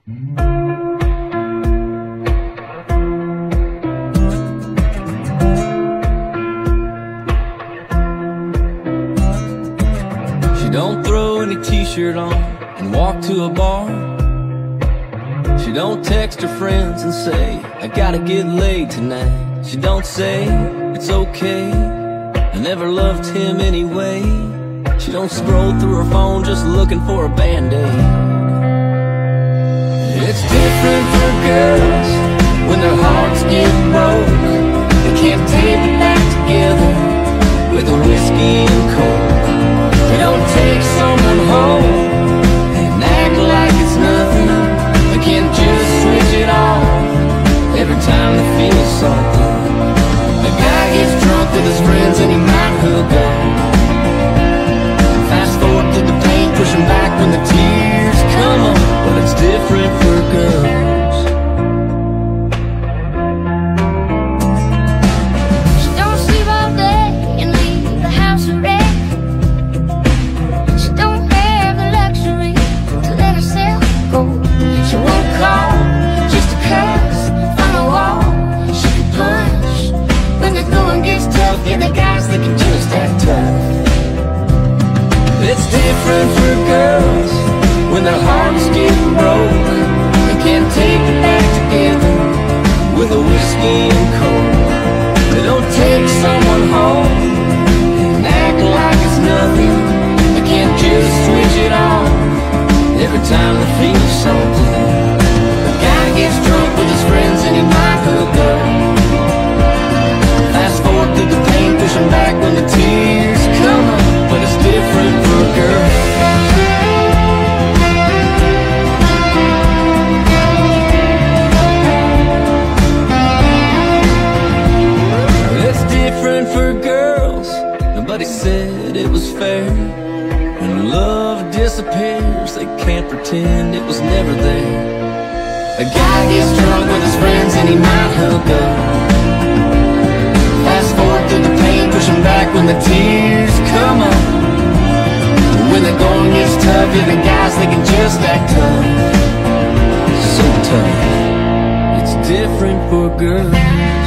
She don't throw any t-shirt on and walk to a bar. She don't text her friends and say, I gotta get laid tonight. She don't say, it's okay, I never loved him anyway. She don't scroll through her phone just looking for a band-aid. It's different for girls when their hearts get broke. They can't tape it back together with a whiskey and coke. They don't take someone home and act like it's nothing. They can't just switch it off every time they feel something. A guy gets drunk with his friends and he might hook up. Fast forward to the pain, pushing back when the tears come up. But it's different for girls. She don't sleep all day and leave the house a wreck. She don't have the luxury to let herself go. She won't call just to cuss, find a wall she can punch. When the going gets tough, yeah, the guys that can just act tough. It's different for girls when their hearts get broke. They can't take it back together with a whiskey and coke. They don't take someone home and act like it's nothing. They can't just switch it on every time they feel something. The guy gets drunk with his friends and he might hook up. Fast forward through the pain, pushing back when the tears come up. But it's different for girls. It's different for girls. Nobody said it was fair. When love disappears, they can't pretend it was never there. A guy gets drunk with his friends and he might hook up. Fast forward through the pain, pushing back when the tears come up. When the going gets tough, yeah, the guys, they can just act tough. So tough. It's different for girls.